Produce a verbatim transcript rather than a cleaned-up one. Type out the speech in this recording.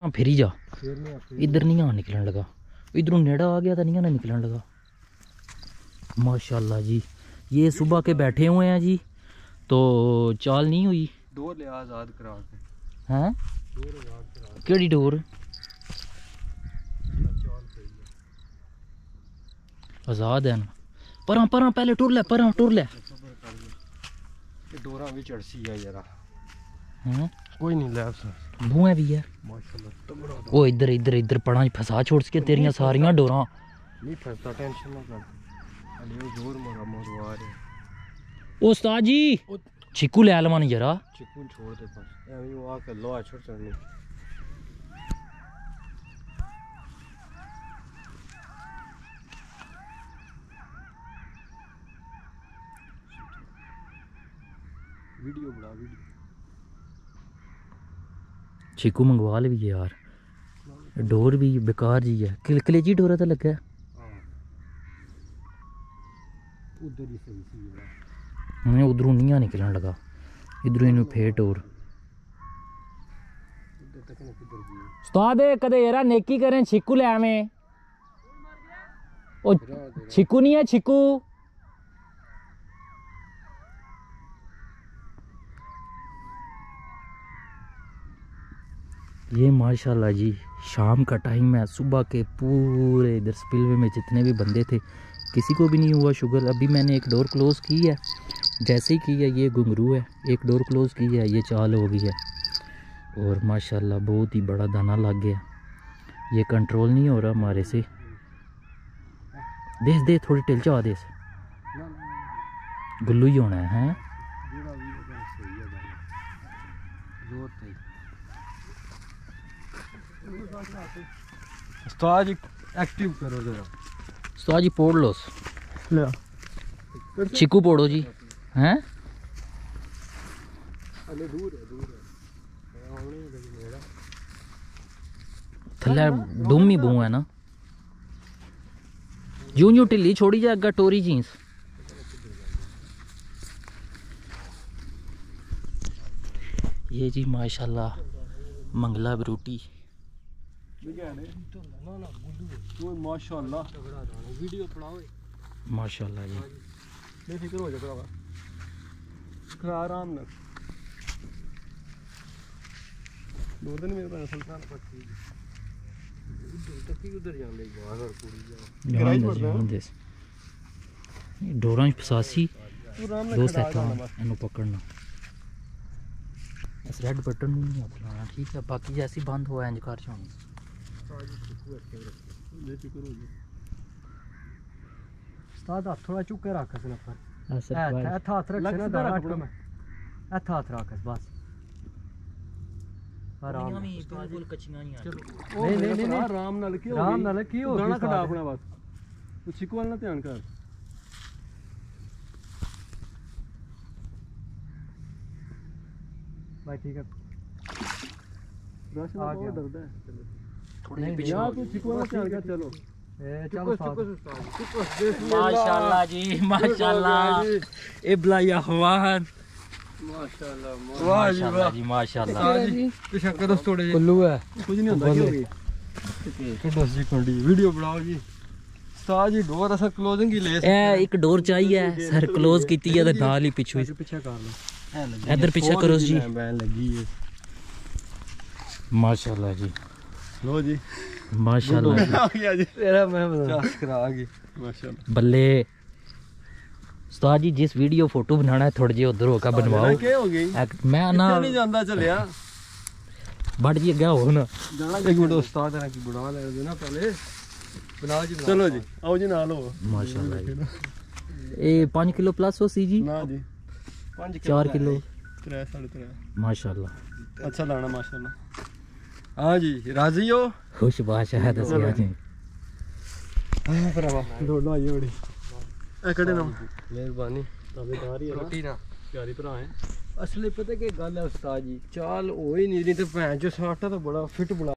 Free जा, इधर नहीं आ निकलने लगा, इधरों नेड़ा आ गया था नहीं आना निकलने लगा। माशाल्लाह जी, ये सुबह के बैठे हुए हैं जी, तो चाल नहीं हुई। डोर ले आजाद करा के हैं केड़ी डोर आजाद है ना, परा परा पहले टुर ले, परा टुर ले, डोरा भी चढ़सी है यार। हैं कोई नहीं ले भूए भी है माशाल्लाह। ओ इधर इधर इधर पड़ा फसा छोड़ के तेरियां सारियां डोरा नहीं फंसता, टेंशन ना कर। अरे वो जोर मारा मरवा रहे। ओ उस्ताद जी चिकू ले आलमान जरा, चिकू छोड़ दे बस, ऐਵੇਂ वो आके लोहा छोड़ चढ़नी। वीडियो बना वीडियो। चिकू मंगवा ले भी यार, डोर भी बेकार जी है, किल कलेजी डोरा तो लगा है। उधर ही सही सी है, हमें उधरों नहीं आ निकलने लगा, इधरों इन्हें फेट और उधर तक ना किधर भी। उस्ताद कदे यार नेकी करें, चिकू ले आवे। ओ चिकू नहीं है, चिकू ये माशाल्लाह जी शाम का टाइम है, सुबह के पूरे इधर स्पिलवे में जितने भी बंदे थे किसी को भी नहीं हुआ शुगर। अभी मैंने एक डोर क्लोज़ की है, जैसे ही की है ये घुंघरू है, एक डोर क्लोज़ की है ये चाल हो गई है, और माशाल्लाह बहुत ही बड़ा दाना लग गया। ये कंट्रोल नहीं हो रहा हमारे से, देश दे थोड़ी टिलचा देश गुल्लू ही होना है, हैं उस्ताद जी एक्टिव करो जरा। उस्ताद जी पोड़ लो, चिकू पोड़ो जी, हैं अरे दूर है दूर है थल्ले डूम ही बू है ना, यूं यूं ढिली छोड़ी जाए अगर टोरी जींस। ये जी माशाल्लाह मंगला बरूटी माशाल्लाह। वीडियो बनाओ माशाल्लाह जी, बेफिक्र हो जा भरावा, आराम ना। दो दिन मेरे पास सुल्तान पट्टी उधर तक ही उधर जान ले बाहर और पूरी जा डोरा फसासी दोस्त है पकड़ना, इस रेड बटन नहीं अपना ठीक है, बाकी जैसी बंद हुआ है कर छोड़नी। उस्ताद हाथ थोड़ा चुक के रख इसने पर, हाथ हाथ रख ना दाना में, हाथ हाथ रख बस आराम। बिल्कुल कच्चियां नहीं आती। नहीं नहीं नहीं आराम नाल की हो गई, आराम नाल की हो गई, दाना खड़ा अपना बस, तो चिकू वाला ध्यान कर। भाई ठीक है, राशन बहुत डरता है। थोड़ी पीछे यार तू चिकू वाला ध्यान कर। चलो ए चलो माशाल्लाह जी माशाल्लाह, ए बलाया हवान माशाल्लाह वाह जी वाह जी माशाल्लाह जी। पीछे करो थोड़े जे कुल्लू है, कुछ नहीं होता क्यों भी कटो जी कंडी वीडियो बनाओ जी। उस्ताद जी डोर असा क्लोजिंग ही ले ए एक डोर चाहिए सर, क्लोज कीती है ते नाल ही पिछू पीछे कर लो, इधर पीछे करो जी। बैन लगी है माशाल्लाह जी, लो जी माशाल्लाह आ गया जी तेरा मैं चास करा आ गई माशाल्लाह। बल्ले उस्ताद जी जिस वीडियो फोटो बनाना है थोड़े जे उधर होकर बनवाओ। क्या हो गई मैं ना नहीं जानता चलिया बड़ जी अगे हो ना, एक मिनट उस्ताद ने की बना ले देना पहले बनाओ जी। चलो जी आओ जी ना लो माशाल्लाह जी। ए पाँच किलो प्लस हो सी जी ना जी पाँच चार किलो त्रै साढ़े त्रै माशाल्लाह। अच्छा लाना माशाल्लाह। हाँ जी राजी हो, खुश बादशाह है दसिया जी। हां भरावा दौड़ आई बड़ी ए कड़े ना मेहरबानी ताबेदारी है रोटी ना प्यारी भरा है। असली पता क्या गल है उस्ताद जी, चाल हो ही नहीं रही तो भैन जो साटा तो बड़ा फिट बड़ा